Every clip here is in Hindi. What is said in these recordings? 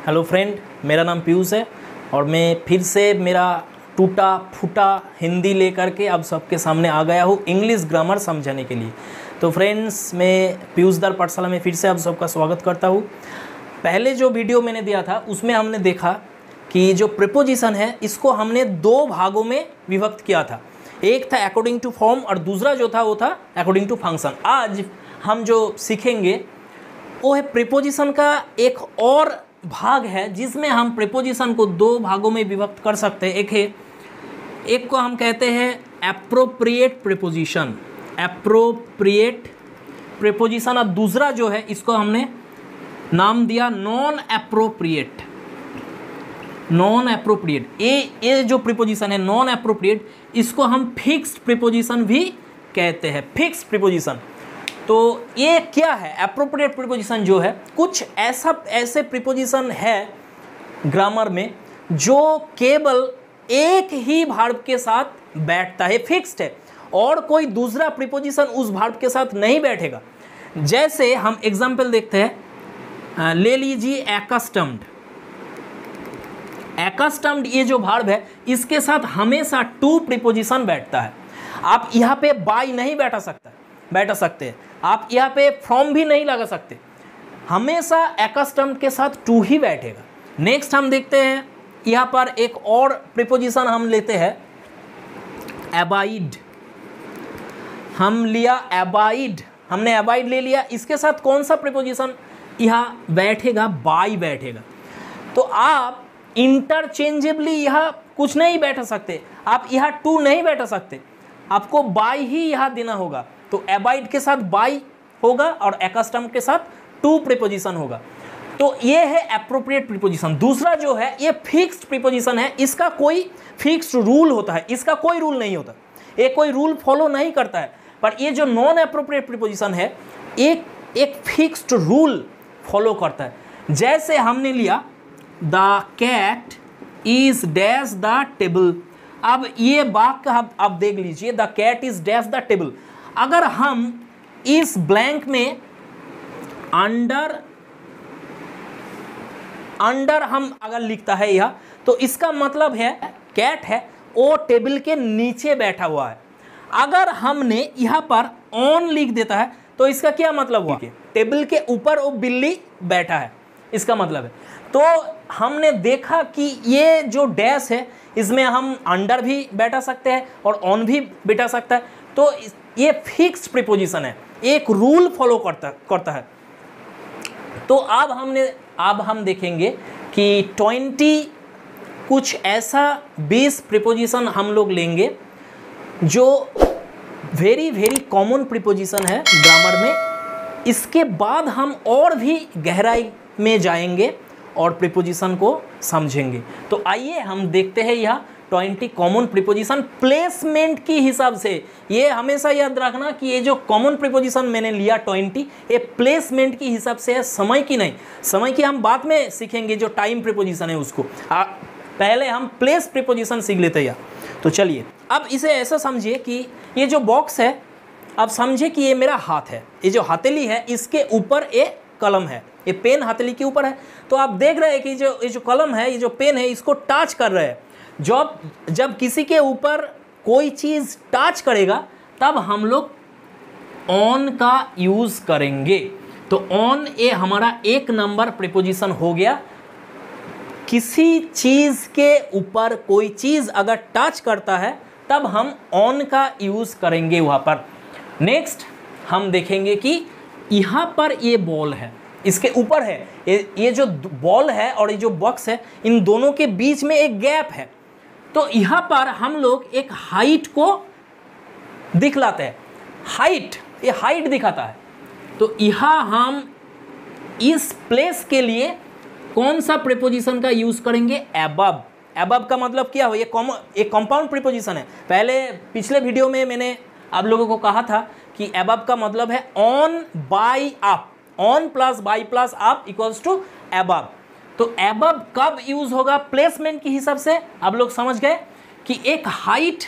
हेलो फ्रेंड, मेरा नाम पीयूष है और मैं फिर से मेरा टूटा फूटा हिंदी लेकर के अब सबके सामने आ गया हूँ इंग्लिश ग्रामर समझाने के लिए। तो फ्रेंड्स, मैं पीयूष दर पाठशाला में फिर से आप सबका स्वागत करता हूँ। पहले जो वीडियो मैंने दिया था उसमें हमने देखा कि जो प्रीपोजिशन है इसको हमने दो भागों में विभक्त किया था। एक था अकॉर्डिंग टू फॉर्म और दूसरा जो था वो था अकॉर्डिंग टू फंक्शन। आज हम जो सीखेंगे वो है प्रीपोजिशन का एक और भाग है जिसमें हम प्रीपोजिशन को दो भागों में विभक्त कर सकते हैं। एक को हम कहते हैं एप्रोप्रिएट प्रीपोजिशन, एप्रोप्रिएट प्रीपोजिशन, और दूसरा जो है इसको हमने नाम दिया नॉन एप्रोप्रिएट। नॉन एप्रोप्रिएट ये जो प्रीपोजिशन है नॉन एप्रोप्रिएट, इसको हम फिक्स्ड प्रीपोजिशन भी कहते हैं। फिक्स्ड प्रीपोजिशन तो ये क्या है? एप्रोप्रिएट प्रीपोजिशन जो है कुछ ऐसे प्रीपोजिशन है ग्रामर में जो केवल एक ही वर्ब के साथ बैठता है, फिक्स्ड है, और कोई दूसरा प्रीपोजिशन उस वर्ब के साथ नहीं बैठेगा। जैसे हम एग्जांपल देखते हैं, ले लीजिए एक्स्टम्ड। एक्स्टम्ड ये जो वर्ब है इसके साथ हमेशा टू प्रीपोजिशन बैठता है। आप यहाँ पे बाय नहीं बैठा सकते हैं, आप यहाँ पे फ्रॉम भी नहीं लगा सकते, हमेशा एक्स्टम्ड के साथ टू ही बैठेगा। नेक्स्ट हम देखते हैं, यहाँ पर एक और प्रीपोजिशन हम लेते हैं अबाइड। हम लिया अबाइड, हमने अबाइड ले लिया, इसके साथ कौन सा प्रीपोजिशन यहाँ बैठेगा? बाय बैठेगा। तो आप इंटरचेंजेबली यहाँ कुछ नहीं बैठा सकते, आप यहाँ टू नहीं बैठा सकते, आपको बाय ही यहाँ देना होगा। तो अबाइड के साथ बाय होगा और एक्स्टम्ड के साथ टू प्रीपोजिशन होगा। तो ये है एप्रोप्रिएट प्रीपोजिशन। दूसरा जो है ये फिक्स्ड प्रीपोजिशन है, इसका कोई फिक्स्ड रूल होता है, इसका कोई रूल नहीं होता, ये कोई रूल फॉलो नहीं करता है। पर ये जो नॉन एप्रोप्रिएट प्रीपोजिशन है एक फिक्स्ड रूल फॉलो करता है। जैसे हमने लिया the cat is dash the table. अब ये वाक्य आप देख लीजिए, the cat is dash the table. अगर हम इस ब्लैंक में अंडर हम अगर लिखता है यह, तो इसका मतलब है कैट है वो टेबल के नीचे बैठा हुआ है। अगर हमने यहाँ पर ऑन लिख देता है तो इसका क्या मतलब हुआ? टेबल के ऊपर वो बिल्ली बैठा है, इसका मतलब है। तो हमने देखा कि ये जो डैश है इसमें हम अंडर भी बैठा सकते हैं और ऑन भी बैठा सकता है। तो ये फिक्स्ड प्रीपोजिशन है, एक रूल फॉलो करता है। तो अब हम देखेंगे कि 20 कुछ ऐसा 20 प्रीपोजिशन हम लोग लेंगे जो वेरी वेरी कॉमन प्रीपोजिशन है ग्रामर में। इसके बाद हम और भी गहराई में जाएंगे और प्रीपोजिशन को समझेंगे। तो आइए हम देखते हैं यह 20 कॉमन प्रीपोजिशन प्लेसमेंट की हिसाब से। ये हमेशा याद रखना कि ये जो कॉमन प्रीपोजिशन मैंने लिया 20, ये प्लेसमेंट की हिसाब से है, समय की नहीं। समय की हम बाद में सीखेंगे, जो टाइम प्रीपोजिशन है उसको। पहले हम प्लेस प्रीपोजिशन सीख लेते हैं। तो चलिए अब इसे ऐसा समझिए कि ये जो बॉक्स है, अब समझिए कि ये मेरा हाथ है, ये जो हथेली है इसके ऊपर ये कलम है, ये पेन हथेली के ऊपर है। तो आप देख रहे हैं कि ये जो कलम है, ये जो पेन है, इसको टच कर रहे हैं। जब किसी के ऊपर कोई चीज़ टच करेगा तब हम लोग ऑन का यूज़ करेंगे। तो ऑन ये हमारा एक नंबर प्रीपोजिशन हो गया। किसी चीज़ के ऊपर कोई चीज़ अगर टच करता है तब हम ऑन का यूज़ करेंगे वहाँ पर। नेक्स्ट हम देखेंगे कि यहाँ पर ये बॉल है, इसके ऊपर है, ये जो बॉल है और ये जो बॉक्स है, इन दोनों के बीच में एक गैप है। तो यहाँ पर हम लोग एक हाइट को दिखलाते हैं, हाइट, ये हाइट दिखाता है। तो यहाँ हम इस प्लेस के लिए कौन सा प्रीपोजिशन का यूज़ करेंगे? अबव। अबव का मतलब क्या हो? ये कंपाउंड प्रीपोजिशन है। पिछले वीडियो में मैंने आप लोगों को कहा था कि अबव का मतलब है on by up, on plus by plus up equals to above. तो अबव कब यूज होगा? प्लेसमेंट की हिसाब से। आप लोग समझ गए कि एक हाइट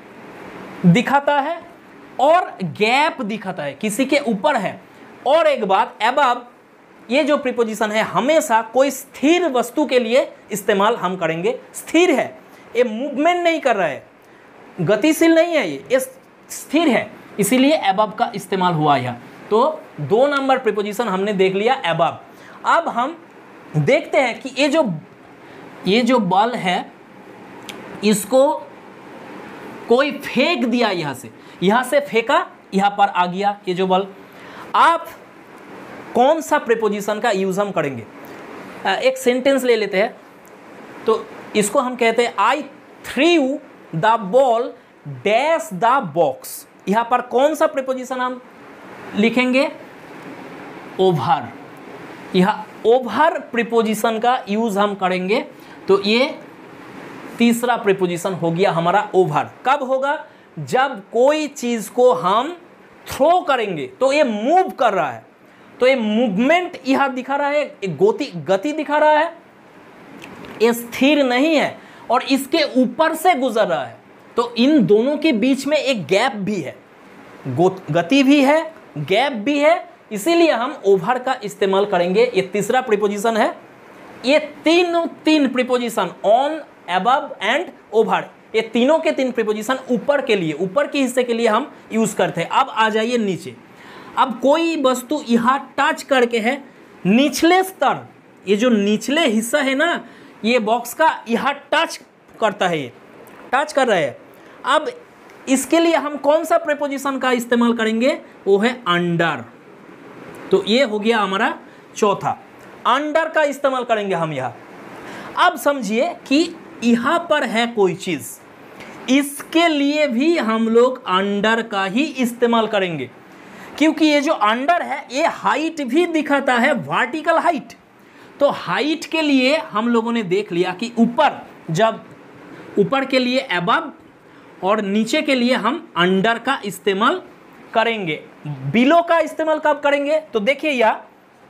दिखाता है और गैप दिखाता है, किसी के ऊपर है। और एक बात, अबव ये जो प्रीपोजिशन है हमेशा कोई स्थिर वस्तु के लिए इस्तेमाल हम करेंगे। स्थिर है, ये मूवमेंट नहीं कर रहा है, गतिशील नहीं है, ये स्थिर है, इसीलिए अबव का इस्तेमाल हुआ यहाँ। तो 2 नंबर प्रीपोजिशन हमने देख लिया अबव। अब हम देखते हैं कि ये जो बल है इसको कोई फेंक दिया, यहाँ से फेंका, यहाँ पर आ गया ये जो बल। आप कौन सा प्रीपोजिशन का यूज हम करेंगे? एक सेंटेंस ले लेते हैं, तो इसको हम कहते हैं I through the ball dash the box. यहाँ पर कौन सा प्रीपोजिशन हम लिखेंगे? ओवर। यहाँ ओवर प्रीपोजिशन का यूज हम करेंगे, तो ये तीसरा प्रीपोजिशन हो गया हमारा ओवर। कब होगा? जब कोई चीज को हम थ्रो करेंगे, तो ये मूव कर रहा है, तो ये मूवमेंट यहां दिखा रहा है, गति दिखा रहा है, ये स्थिर नहीं है और इसके ऊपर से गुजर रहा है। तो इन दोनों के बीच में एक गैप भी है, गति भी है, गैप भी है, इसीलिए हम ओवर का इस्तेमाल करेंगे। ये तीसरा प्रीपोजिशन है। ये तीन preposition on, above and over, ये तीनों के 3 प्रीपोजिशन ऊपर के लिए, ऊपर के हिस्से के लिए हम यूज करते हैं। अब आ जाइए नीचे। अब कोई वस्तु यहाँ टच करके है, निचले स्तर, ये जो निचले हिस्सा है ना, ये बॉक्स का यहाँ टच करता है, ये टच कर रहा है। अब इसके लिए हम कौन सा प्रीपोजिशन का इस्तेमाल करेंगे? वो है अंडर। तो ये हो गया हमारा चौथा, अंडर का इस्तेमाल करेंगे हम यहाँ। अब समझिए कि यहाँ पर है कोई चीज, इसके लिए भी हम लोग अंडर का ही इस्तेमाल करेंगे, क्योंकि ये जो अंडर है ये हाइट भी दिखाता है, वर्टिकल हाइट। तो हाइट के लिए हम लोगों ने देख लिया कि ऊपर, जब ऊपर के लिए अबव और नीचे के लिए हम अंडर का इस्तेमाल करेंगे। बिलो का इस्तेमाल कब करेंगे? तो देखिए यहाँ,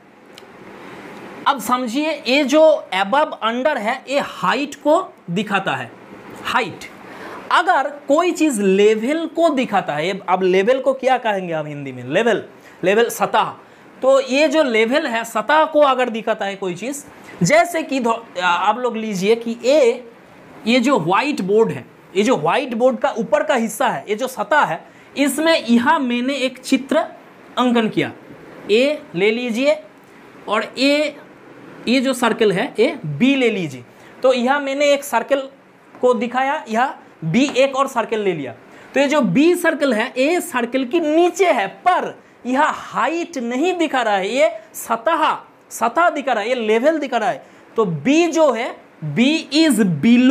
अब समझिए ये जो अबव अंडर है ये हाइट को दिखाता है, हाइट। अगर कोई चीज लेवल को दिखाता है, अब लेवल को क्या कहेंगे हम हिंदी में? लेवल सतह। तो ये जो लेवल है, सतह को अगर दिखाता है कोई चीज, जैसे कि आप लोग लीजिए कि ये जो व्हाइट बोर्ड है, ये जो व्हाइट बोर्ड का ऊपर का हिस्सा है, ये जो सतह है, इसमें यहाँ मैंने एक चित्र अंकन किया। ए ले लीजिए और ये जो सर्कल है ये बी ले लीजिए। तो यहाँ मैंने एक सर्कल को दिखाया, यहाँ बी एक और सर्कल ले लिया। तो ये जो बी सर्कल है ये सर्कल की नीचे है, पर यह हाइट नहीं दिखा रहा है, ये सतह दिखा रहा है, ये लेवल दिखा रहा है। तो बी जो है, B is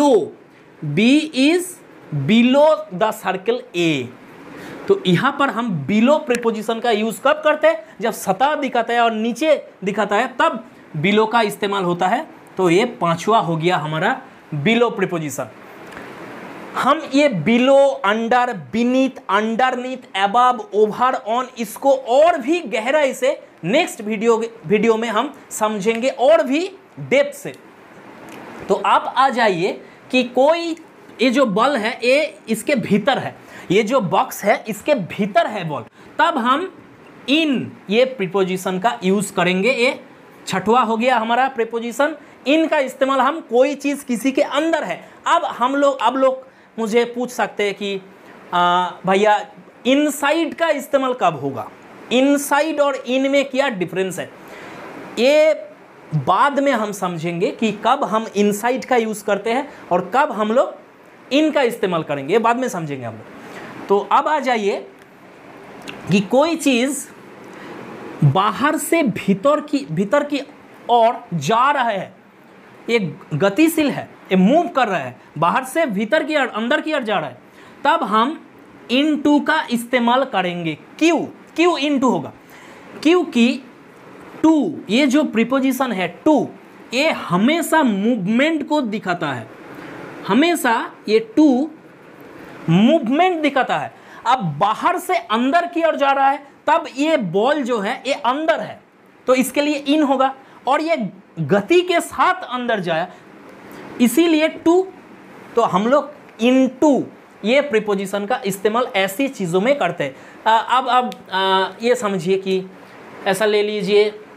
below the circle A. तो यहां पर हम बिलो प्रीपोजिशन का यूज कब करते हैं? जब सतह दिखाता है और नीचे दिखाता है, तब बिलो का इस्तेमाल होता है। तो ये 5वां हो गया हमारा बिलो प्रीपोजिशन। हम ये below, under, beneath, underneath, above, over, on, इसको और भी गहराई से नेक्स्ट वीडियो में हम समझेंगे और भी डेप्थ से। तो आप आ जाइए कि कोई ये जो बॉल है ये इसके भीतर है, ये जो बॉक्स है इसके भीतर है बॉल, तब हम इन ये प्रीपोजिशन का यूज करेंगे। ये 6वां हो गया हमारा प्रीपोजिशन। इन का इस्तेमाल हम कोई चीज किसी के अंदर है। अब लोग मुझे पूछ सकते हैं कि भैया इनसाइड का इस्तेमाल कब होगा? इनसाइड और इन में क्या डिफरेंस है? ये बाद में हम समझेंगे कि कब हम इनसाइड का यूज करते हैं और कब हम लोग इन का इस्तेमाल करेंगे, ये बाद में समझेंगे हम लोग। तो अब आ जाइए कि कोई चीज बाहर से भीतर की ओर जा रहा है, ये गतिशील है, ये मूव कर रहा है, बाहर से भीतर की ओर, अंदर की ओर जा रहा है, तब हम इनटू का इस्तेमाल करेंगे। क्यों इनटू होगा? क्योंकि टू, ये जो प्रीपोजिशन है टू, ये हमेशा मूवमेंट को दिखाता है, हमेशा ये टू मूवमेंट दिखाता है। अब बाहर से अंदर की ओर जा रहा है, तब ये बॉल जो है ये अंदर है, तो इसके लिए इन होगा, और ये गति के साथ अंदर जाए, इसीलिए टू। तो हम लोग इनटू ये प्रीपोजिशन का इस्तेमाल ऐसी चीज़ों में करते हैं। अब ये समझिए कि ऐसा ले लीजिए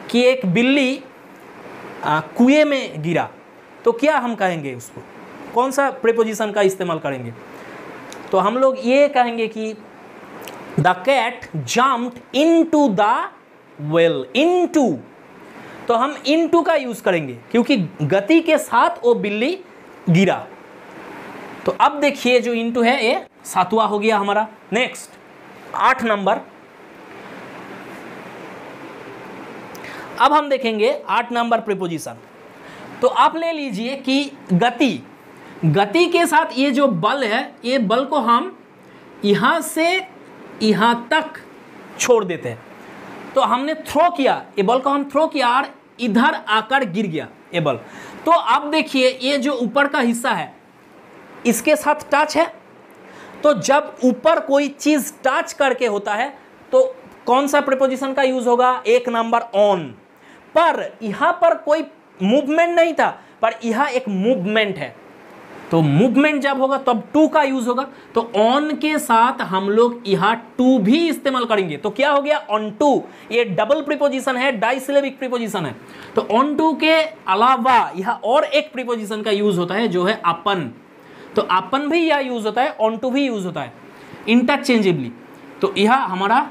कि एक बिल्ली कुएं में गिरा, तो क्या हम कहेंगे उसको, कौन सा प्रीपोजिशन का इस्तेमाल करेंगे? तो हम लोग ये कहेंगे कि the cat jumped into the well. Into, तो हम इनटू का यूज करेंगे क्योंकि गति के साथ वो बिल्ली गिरा। तो अब देखिए जो इनटू है ये 7वां हो गया हमारा। नेक्स्ट 8 नंबर, अब हम देखेंगे 8 नंबर प्रीपोजिशन। तो आप ले लीजिए कि गति के साथ ये जो बल है, ये बल को हम यहाँ से यहाँ तक छोड़ देते हैं। तो हमने थ्रो किया, ये बल को हम थ्रो किया और इधर आकर गिर गया ये बल। तो अब देखिए ये जो ऊपर का हिस्सा है इसके साथ टच है। तो जब ऊपर कोई चीज टच करके होता है तो कौन सा प्रीपोजिशन का यूज होगा? 1 नंबर ऑन। पर यहां पर कोई मूवमेंट नहीं था, पर यहां एक मूवमेंट है, तो मूवमेंट जब होगा तब टू का यूज होगा। तो ऑन के साथ हम लोग यहाँ टू भी इस्तेमाल करेंगे। तो क्या हो गया? On to. ये डबल प्रीपोजिशन है, डाइसिलेबिक प्रीपोजिशन है। तो ऑन टू के अलावा यहाँ और एक प्रीपोजिशन का यूज होता है जो है अपन। तो अपन भी यह यूज होता है, ऑन टू भी यूज होता है इंटरचेंजेबली। तो यह हमारा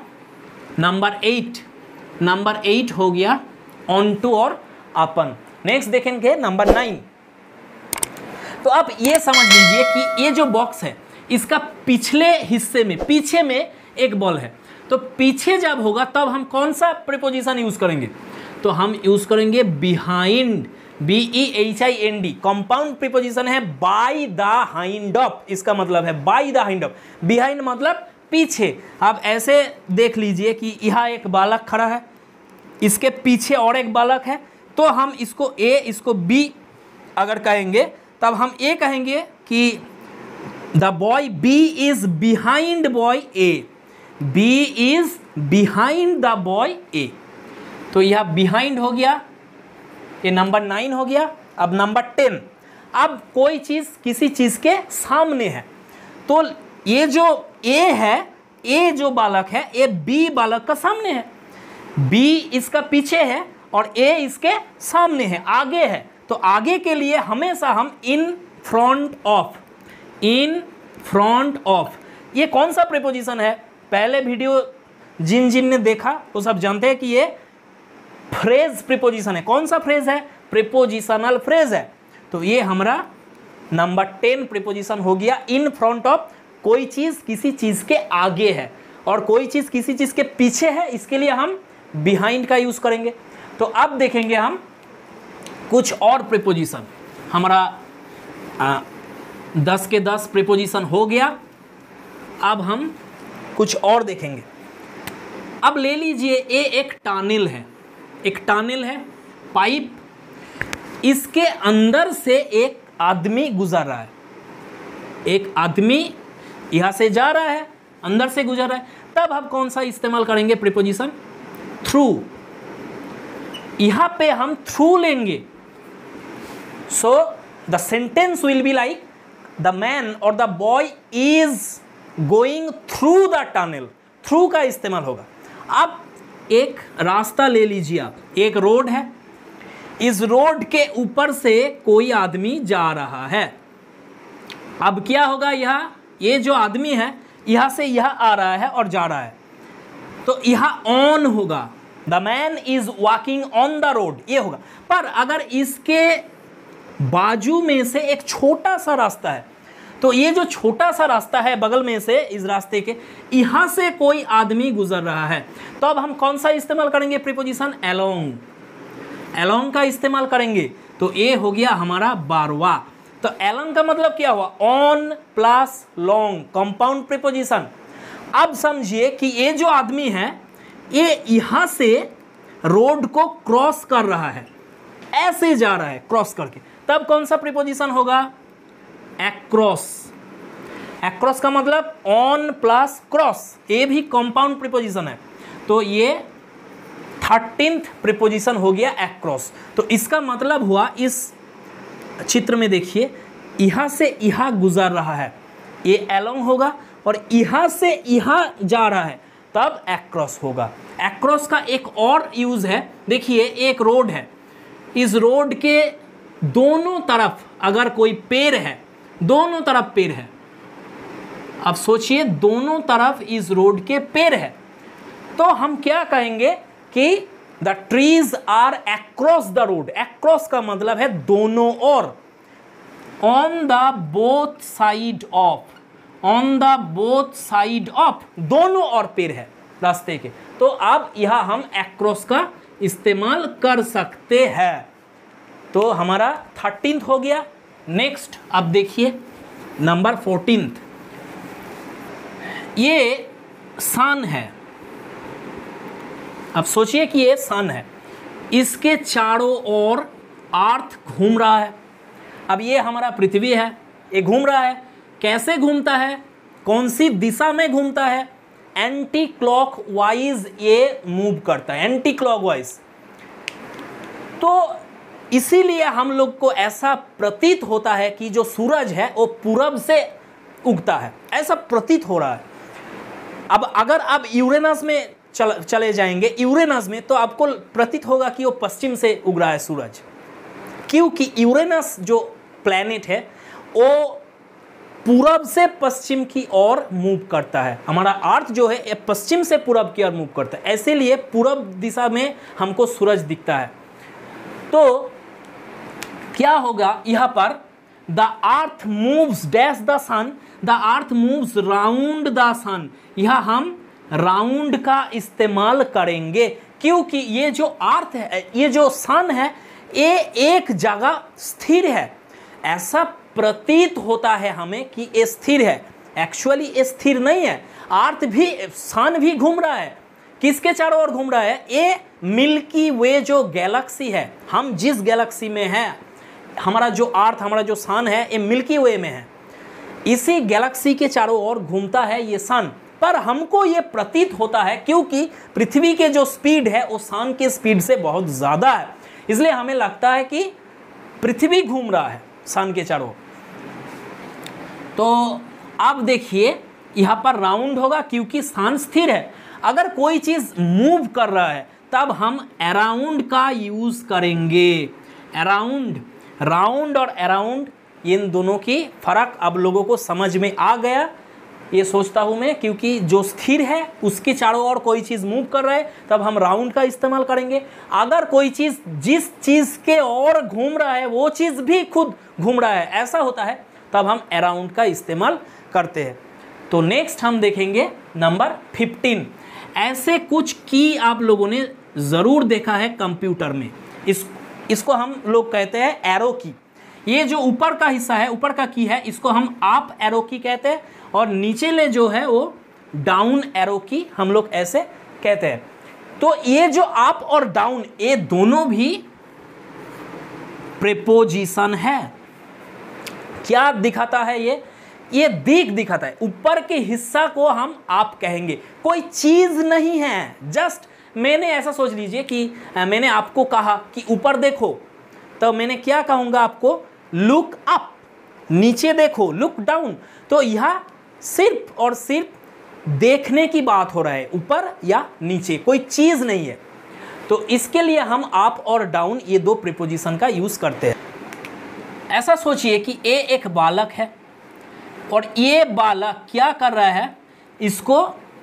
नंबर 8 हो गया, ऑन टू और अपन। नेक्स्ट देखेंगे नंबर 9। तो आप ये समझ लीजिए कि ये जो बॉक्स है इसका पिछले हिस्से में, पीछे में एक बॉल है। तो पीछे जब होगा तब हम कौन सा प्रीपोजिशन यूज करेंगे? तो हम यूज करेंगे बिहाइंड, BEHIND। कंपाउंड प्रीपोजिशन है बाय द हाइंड ऑफ, इसका मतलब है by the hind of. Behind मतलब पीछे। आप ऐसे देख लीजिए कि यहाँ एक बालक खड़ा है, इसके पीछे और एक बालक है। तो हम इसको A, इसको B अगर कहेंगे तब हम ये कहेंगे कि the boy B is behind boy A। B is behind the boy A। तो यह बिहाइंड हो गया, ये नंबर 9 हो गया। अब नंबर 10, अब कोई चीज़ किसी चीज़ के सामने है। तो ये जो A है, A जो बालक है, ये B बालक का सामने है। B इसका पीछे है और A इसके सामने है, आगे है। तो आगे के लिए हमेशा हम इन फ्रंट ऑफ, ये कौन सा प्रीपोजिशन है? पहले वीडियो जिन ने देखा वो सब जानते हैं कि ये फ्रेज प्रीपोजिशन है। कौन सा फ्रेज है? प्रीपोजिशनल फ्रेज है। तो ये हमारा नंबर 10 प्रीपोजिशन हो गया, इन फ्रंट ऑफ। कोई चीज किसी चीज के आगे है और कोई चीज किसी चीज के पीछे है, इसके लिए हम बिहाइंड का यूज करेंगे। तो अब देखेंगे हम कुछ और प्रीपोजिशन। हमारा 10 के 10 प्रीपोजिशन हो गया। अब हम कुछ और देखेंगे। अब ले लीजिए ये एक टानेल है, पाइप। इसके अंदर से एक आदमी गुजर रहा है, एक आदमी यहाँ से जा रहा है, अंदर से गुजर रहा है। तब हम कौन सा इस्तेमाल करेंगे प्रीपोजिशन? थ्रू। यहाँ पे हम थ्रू लेंगे। So the sentence will be like the man और the boy is going through the tunnel. Through का इस्तेमाल होगा। अब एक रास्ता ले लीजिए आप, एक रोड है, इस रोड के ऊपर से कोई आदमी जा रहा है। अब क्या होगा? ये जो आदमी है यहाँ से यहाँ आ रहा है और जा रहा है, तो यहाँ ऑन होगा। The man is walking on the road, ये होगा। पर अगर इसके बाजू में से एक छोटा सा रास्ता है, तो ये जो छोटा सा रास्ता है बगल में से, इस रास्ते के यहाँ से कोई आदमी गुजर रहा है, तो अब हम कौन सा इस्तेमाल करेंगे प्रीपोजिशन? अलोंग का इस्तेमाल करेंगे। तो ये हो गया हमारा 12वां। तो अलोंग का मतलब क्या हुआ? On plus long, compound preposition. अब समझिए कि ये जो आदमी है ये यहाँ से रोड को क्रॉस कर रहा है, ऐसे जा रहा है क्रॉस करके, तब कौन सा प्रीपोजिशन होगा? एक्रॉस का मतलब ऑन प्लस क्रॉस, ये भी कंपाउंड प्रीपोजिशन है। तो ये 13th प्रीपोजिशन हो गया एक्रॉस। तो इसका मतलब हुआ, इस चित्र में देखिए यहाँ से यहाँ गुजर रहा है, ये अलोंग होगा, और यहाँ से यहाँ जा रहा है तब एक्रॉस होगा। एक्रॉस का एक और यूज है, देखिए एक रोड है, इस रोड के दोनों तरफ अगर कोई पेड़ है, दोनों तरफ पेड़ है, अब सोचिए दोनों तरफ इस रोड के पेड़ है, तो हम क्या कहेंगे कि the trees are across the road. Across का मतलब है दोनों ओर, on the both side of, on the both side of, दोनों ओर पेड़ है रास्ते के, तो अब यह हम अक्रॉस का इस्तेमाल कर सकते हैं। तो हमारा 13th हो गया। नेक्स्ट अब देखिए नंबर 14th, ये सन है। अब सोचिए कि ये सन है, इसके चारों ओर अर्थ घूम रहा है। अब ये हमारा पृथ्वी है, ये घूम रहा है, कैसे घूमता है, कौन सी दिशा में घूमता है, एंटी क्लॉकवाइज ये मूव करता है, एंटी क्लॉकवाइज। तो इसीलिए हम लोग को ऐसा प्रतीत होता है कि जो सूरज है वो पूरब से उगता है, ऐसा प्रतीत हो रहा है। अब अगर आप यूरेनस में चले जाएंगे, यूरेनस में, तो आपको प्रतीत होगा कि वो पश्चिम से उग रहा है सूरज, क्योंकि यूरेनस जो प्लैनेट है वो पूरब से पश्चिम की ओर मूव करता है। हमारा अर्थ जो है ये पश्चिम से पूरब की ओर मूव करता है, इसीलिए पूरब दिशा में हमको सूरज दिखता है। तो क्या होगा यहाँ पर, the earth moves dash the sun, the earth moves round the sun, यह हम राउंड का इस्तेमाल करेंगे, क्योंकि ये जो अर्थ है, ये जो सन है, ये एक जगह स्थिर है। ऐसा प्रतीत होता है हमें कि ये स्थिर है, एक्चुअली ये स्थिर नहीं है। अर्थ भी, सन भी घूम रहा है, किसके चारों ओर घूम रहा है, ये मिल्की वे जो गैलेक्सी है, हम जिस गैलेक्सी में हैं, हमारा जो अर्थ, हमारा जो सन है, ये मिल्की वे में है, इसी गैलेक्सी के चारों ओर घूमता है ये सन। पर हमको ये प्रतीत होता है क्योंकि पृथ्वी के जो स्पीड है वो सन के स्पीड से बहुत ज़्यादा है, इसलिए हमें लगता है कि पृथ्वी घूम रहा है सन के चारों। तो अब देखिए यहाँ पर राउंड होगा क्योंकि सन स्थिर है। अगर कोई चीज़ मूव कर रहा है तब हम अराउंड का यूज़ करेंगे। अराउंड, राउंड और अराउंड, इन दोनों की फ़र्क अब लोगों को समझ में आ गया, ये सोचता हूँ मैं, क्योंकि जो स्थिर है उसके चारों ओर कोई चीज़ मूव कर रहा है तब हम राउंड का इस्तेमाल करेंगे। अगर कोई चीज़ जिस चीज़ के ओर घूम रहा है वो चीज़ भी खुद घूम रहा है, ऐसा होता है, तब हम अराउंड का इस्तेमाल करते हैं। तो नेक्स्ट हम देखेंगे नंबर 15। ऐसे कुछ की आप लोगों ने ज़रूर देखा है कंप्यूटर में, इसको हम लोग कहते हैं एरो की। ये जो ऊपर का हिस्सा है, ऊपर का की है, इसको हम अप एरो की कहते हैं, और नीचे ले जो है वो डाउन एरो की हम लोग ऐसे कहते हैं। तो ये जो अप और डाउन, ये दोनों भी प्रीपोजिशन है। क्या दिखाता है ये दिख दिखाता है। ऊपर के हिस्सा को हम आप कहेंगे, कोई चीज नहीं है, जस्ट मैंने ऐसा सोच लीजिए कि मैंने आपको कहा कि ऊपर देखो, तो मैंने क्या कहूँगा आपको, लुक अप, नीचे देखो, लुक डाउन। तो यह सिर्फ और सिर्फ देखने की बात हो रहा है, ऊपर या नीचे, कोई चीज़ नहीं है। तो इसके लिए हम अप और डाउन ये दो प्रीपोजिशन का यूज़ करते हैं। ऐसा सोचिए कि ये एक बालक है और ये बालक क्या कर रहा है, इसको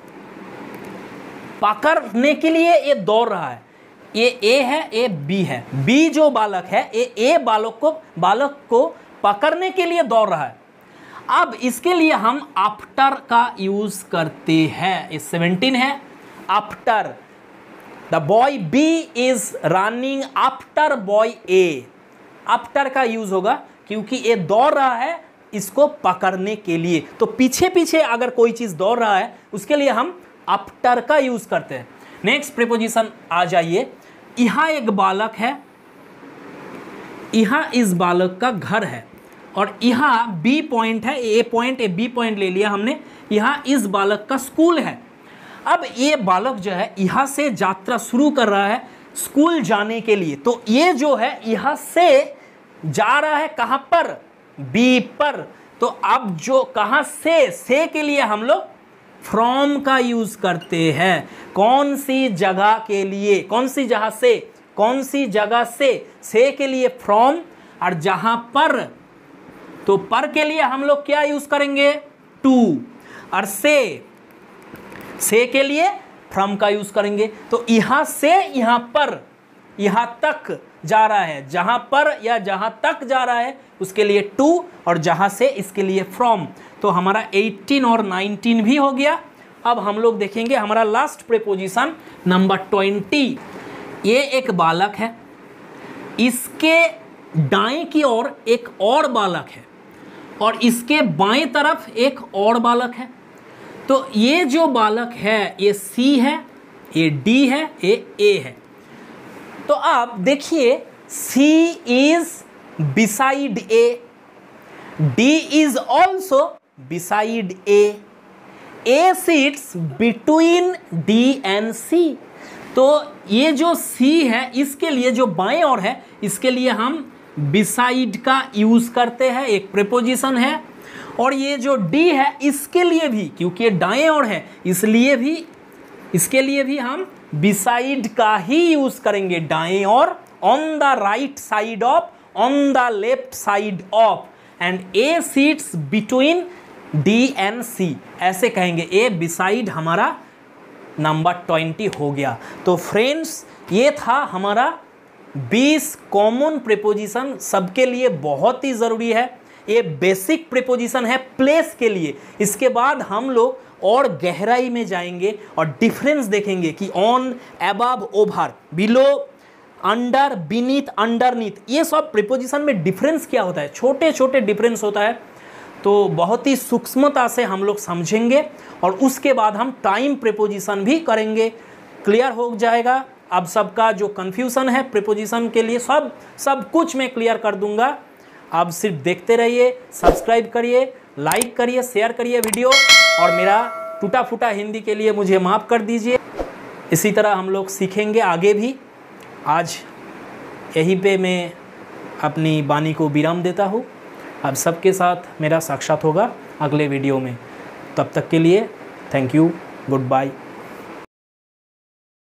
पकड़ने के लिए ये दौड़ रहा है। ये ए है, ये बी है, बी जो बालक है, ये ए बालक को पकड़ने के लिए दौड़ रहा है। अब इसके लिए हम आफ्टर का यूज करते हैं। ये 17 है, after. The boy B is running after boy A. After का यूज होगा क्योंकि ये दौड़ रहा है इसको पकड़ने के लिए। तो पीछे पीछे अगर कोई चीज दौड़ रहा है उसके लिए हम आफ्टर का यूज करते हैं। नेक्स्ट प्रीपोजिशन आ जाइए। यहाँ एक बालक है, यहाँ इस बालक का घर है, और यहाँ बी पॉइंट है, A point, A B point ले लिया हमने। यहाँ इस बालक का स्कूल है। अब ये बालक जो है यहाँ से यात्रा शुरू कर रहा है स्कूल जाने के लिए। तो ये जो है यहाँ से जा रहा है कहाँ पर, बी पर। तो अब जो कहाँ से के लिए हम लोग फ्रॉम का यूज करते हैं। कौन सी जगह के लिए, कौन सी जगह से, कौन सी जगह से के लिए फ्रॉम, और जहां पर, तो पर के लिए हम लोग क्या यूज करेंगे, टू, और से के लिए फ्रॉम का यूज करेंगे। तो यहां से यहां पर, यहां तक जा रहा है, जहां पर या जहां तक जा रहा है उसके लिए टू, और जहां से इसके लिए फ्रॉम। तो हमारा 18 और 19 भी हो गया। अब हम लोग देखेंगे हमारा लास्ट प्रीपोजिशन नंबर 20। ये एक बालक है, इसके दाएं की ओर एक और बालक है, और इसके बाएं तरफ एक और बालक है। तो ये जो बालक है ये सी है, ये डी है, ये ए है। तो आप देखिए, C is beside A, D is also beside A sits between D and C. तो ये जो सी है इसके लिए जो बाएं ओर है इसके लिए हम बिसाइड का यूज करते हैं, एक प्रीपोजिशन है। और ये जो डी है इसके लिए भी, क्योंकि ये दाएं ओर है इसलिए भी, इसके लिए भी हम बिसाइड का ही यूज करेंगे, दाएं ओर, on the right side of, on the left side of, and A sits between D and C, ऐसे कहेंगे। ए बिसाइड हमारा नंबर 20 हो गया। तो फ्रेंड्स, ये था हमारा 20 कॉमन प्रीपोजिशन, सबके लिए बहुत ही ज़रूरी है। ये बेसिक प्रीपोजिशन है प्लेस के लिए। इसके बाद हम लोग और गहराई में जाएंगे और डिफरेंस देखेंगे कि on, above, over, below, under, beneath, underneath, ये सब प्रीपोजिशन में डिफरेंस क्या होता है, छोटे छोटे डिफरेंस होता है। तो बहुत ही सूक्ष्मता से हम लोग समझेंगे और उसके बाद हम टाइम प्रीपोजिशन भी करेंगे। क्लियर हो जाएगा अब सबका जो कन्फ्यूज़न है प्रीपोजिशन के लिए, सब कुछ मैं क्लियर कर दूंगा। आप सिर्फ देखते रहिए, सब्सक्राइब करिए, लाइक करिए, शेयर करिए वीडियो, और मेरा टूटा फूटा हिंदी के लिए मुझे माफ़ कर दीजिए। इसी तरह हम लोग सीखेंगे आगे भी। आज यहीं पे मैं अपनी वाणी को विराम देता हूँ। अब सबके साथ मेरा साक्षात होगा अगले वीडियो में। तब तक के लिए थैंक यू, गुड बाय।